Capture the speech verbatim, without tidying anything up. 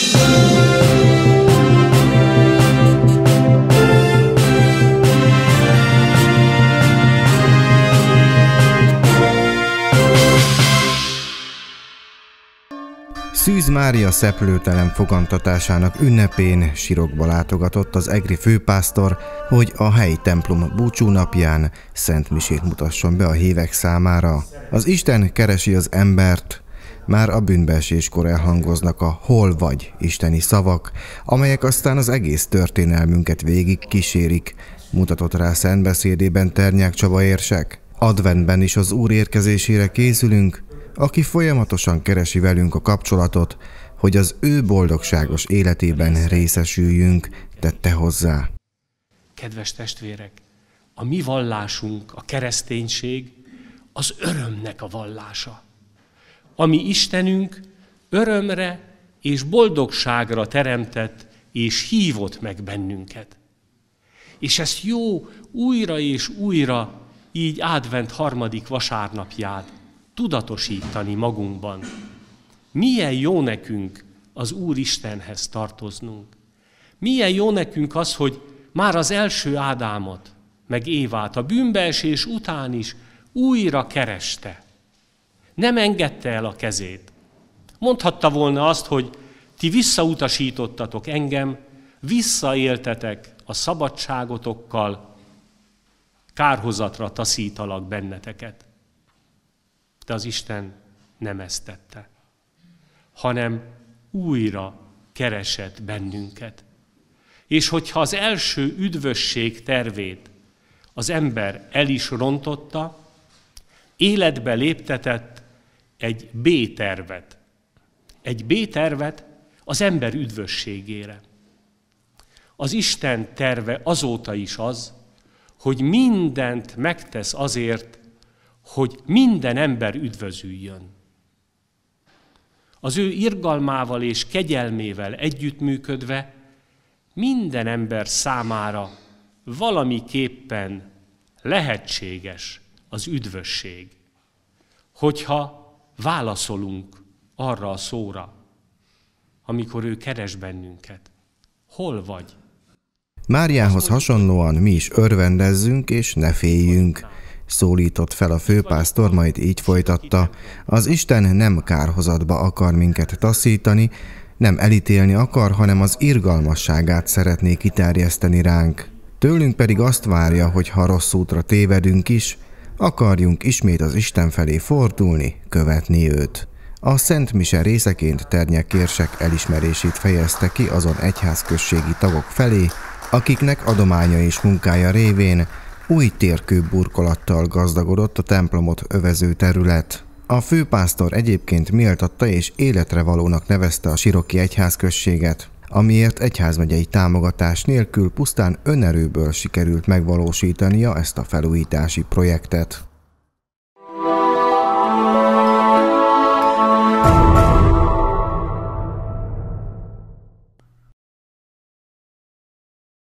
Szűz Mária szeplőtelen fogantatásának ünnepén sirokba látogatott az egri főpásztor, hogy a helyi templom búcsúnapján szentmisét mutasson be a hívek számára. Az Isten keresi az embert. Már a bűnbeeséskor elhangoznak a hol vagy isteni szavak, amelyek aztán az egész történelmünket végig kísérik, mutatott rá szentbeszédében Ternyák Csaba érsek. Adventben is az Úr érkezésére készülünk, aki folyamatosan keresi velünk a kapcsolatot, hogy az ő boldogságos életében részesüljünk, tette hozzá. Kedves testvérek, a mi vallásunk, a kereszténység az örömnek a vallása. A mi Istenünk örömre és boldogságra teremtett és hívott meg bennünket. És ezt jó újra és újra, így advent harmadik vasárnapját tudatosítani magunkban. Milyen jó nekünk az Úr Istenhez tartoznunk. Milyen jó nekünk az, hogy már az első Ádámot, meg Évát a bűnbeesés után is újra kereste. Nem engedte el a kezét. Mondhatta volna azt, hogy ti visszautasítottatok engem, visszaéltetek a szabadságotokkal, kárhozatra taszítalak benneteket. De az Isten nem ezt tette, hanem újra keresett bennünket. És hogyha az első üdvösség tervét az ember el is rontotta, életbe léptetett egy B-tervet. Egy B-tervet az ember üdvösségére. Az Isten terve azóta is az, hogy mindent megtesz azért, hogy minden ember üdvözüljön. Az ő irgalmával és kegyelmével együttműködve minden ember számára valamiképpen lehetséges az üdvösség, hogyha válaszolunk arra a szóra, amikor ő keres bennünket. Hol vagy? Máriához hasonlóan mi is örvendezzünk és ne féljünk, szólított fel a főpásztor, majd így folytatta. Az Isten nem kárhozatba akar minket taszítani, nem elítélni akar, hanem az irgalmasságát szeretné kiterjeszteni ránk. Tőlünk pedig azt várja, hogy ha rossz útra tévedünk is, akarjunk ismét az Isten felé fordulni, követni őt. A Szent Mise részeként Ternyák érsek elismerését fejezte ki azon egyházközségi tagok felé, akiknek adománya és munkája révén új térkő burkolattal gazdagodott a templomot övező terület. A főpásztor egyébként méltatta és életre valónak nevezte a siroki egyházközséget, amiért egyházmegyei támogatás nélkül pusztán önerőből sikerült megvalósítania ezt a felújítási projektet.